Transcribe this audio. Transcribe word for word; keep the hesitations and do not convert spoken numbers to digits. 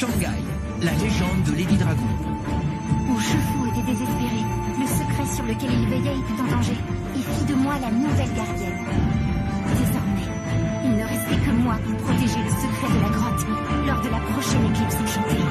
Shangai, la légende de Lady Dragon. Mon chevaux était désespéré. Le secret sur lequel il veillait était en danger. Et fit de moi la nouvelle gardienne. Désormais, il ne restait que moi pour protéger le secret de la grotte lors de la prochaine éclipse enchantée.